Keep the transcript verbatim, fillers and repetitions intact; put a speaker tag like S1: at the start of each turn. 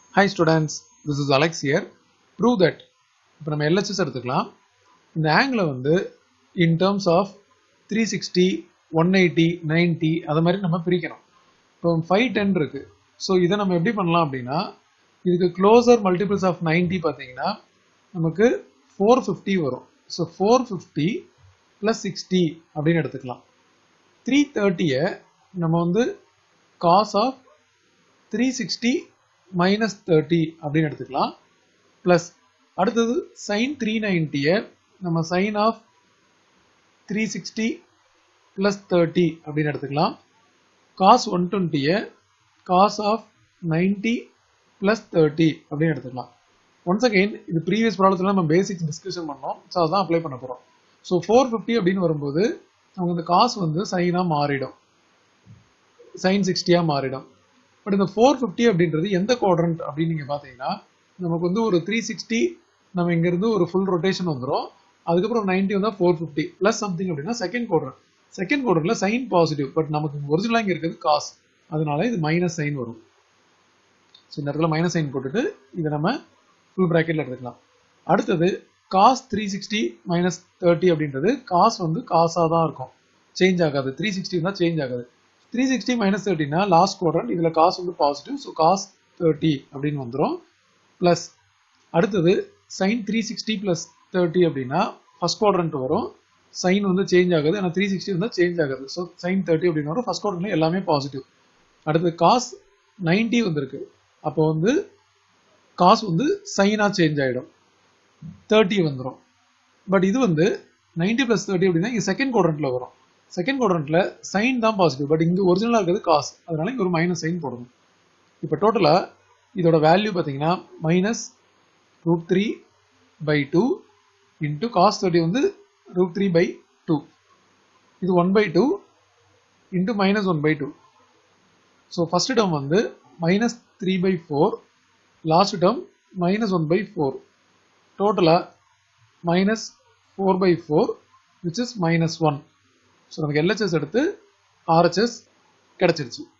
S1: Hi students, this is Alex here. Prove that இப்போ நம்ம L H S எடுத்துக்கலாம். இந்த angle வந்து in terms of three sixty, one eighty, ninety அத மாதிரி நம்ம பிரிக்கணும். இப்போ five ten இருக்கு. ஸோ இதை நம்ம எப்படி பண்ணலாம் அப்படின்னா இதுக்கு closer multiples of ninety பார்த்தீங்கன்னா நமக்கு four fifty வரும். So four fifty plus sixty அப்படின்னு எடுத்துக்கலாம். three thirty நம்ம வந்து cos of three sixty minus thirty அப்படின்னு எடுத்துக்கலாம். plus அடுத்தது sin three ninety நம்ம sin of three sixty plus thirty அப்படின்னு எடுத்துக்கலாம். cos one twenty cos of ninety plus thirty அப்படின்னு எடுத்துக்கலாம். once again இது previous ப்ராப்ளத்துல நம்ம பேசிக்ஸ் டிஸ்கஷன் பண்ணோம். ஸோ அதான் அப்ளை பண்ண போறோம். ஸோ four fifty அப்படின்னு வரும்போது நமக்கு இந்த cos வந்து சைனா மாறிடும், sin sixty மாறிடும். பட் இந்த four fifty அப்படின்றது எந்த குவாட்ரண்ட் அப்படின்னு நீங்க பாத்தீங்கன்னா நமக்கு வந்து ஒரு three sixty நம்ம இங்க இருந்து ஒரு ஃபுல் ரொட்டேஷன் வந்துரும். அதுக்கப்புறம் ninety வந்தா four fifty பிளஸ் சம்திங் அப்படின்னா செகண்ட் குவாட்ரண்ட். செகண்ட் குவாட்ரண்ட்ல சைன் பாசிட்டிவ், பட் நமக்கு ஒரிஜினலா இங்க இருக்கிறது காஸ், அதனால இது மைனஸ் சைன் வரும். ஸோ இந்த இடத்துல மைனஸ் சைன் போட்டுட்டு இதை நம்ம ஃபுல் பிராக்கெட்ல எடுத்துக்கலாம். அடுத்தது cos three sixty minus thirty அப்படின்றது காஸ் வந்து காசா தான் இருக்கும், சேஞ்ச் ஆகாது. த்ரீ சிக்ஸ்டி தான் சேஞ்ச் ஆகாது. three sixty minus thirty னா லாஸ்ட் குவாட்ரண்ட், இதுல காஸ் வந்து பாசிட்டிவ், ஸோ காஸ் thirty அப்படின்னு வந்துடும். பிளஸ் அடுத்தது sine three sixty plus thirty அப்படின்னா ஃபர்ஸ்ட் குவாட்ரண்ட் வரும், சைன் வந்து சேஞ்ச் ஆகுது, ஆனால் த்ரீ சிக்ஸ்டி வந்து சேஞ்ச் ஆகுது. ஸோ சைன் தேர்ட்டி அப்படின்னு வரும். ஃபர்ஸ்ட் குவாட்ரண்ட்ல எல்லாமே பாசிட்டிவ். அடுத்தது காஸ் நைன்டி வந்திருக்கு, அப்போ வந்து காஸ் வந்து சைனா சேஞ்ச் ஆகிடும், தேர்ட்டி வந்துடும். பட் இது வந்து நைன்டி பிளஸ் தேர்ட்டி அப்படின்னா இங்கே செகண்ட் குவாட்ரண்ட்ல வரும். செகண்ட் குவாட்ரண்ட்ல சைன் தான் பாசிட்டிவ், பட் இங்க ஒரிஜினலா இருக்கிறது காஸ், அதனால இங்க ஒரு மைனஸ் சைன் போடணும். இப்போ டோட்டலா இதோட வேல்யூ பாத்தீங்கன்னா minus root three by two into cos thirty வந்து ரூட் த்ரீ பை டூ, இது one by two into minus one by two. So first term வந்து minus three by four, last term minus one by four, டோட்டலா minus four by four which is minus one. So நமக்கு L H S எடுத்து R H S கிடைச்சிருச்சு.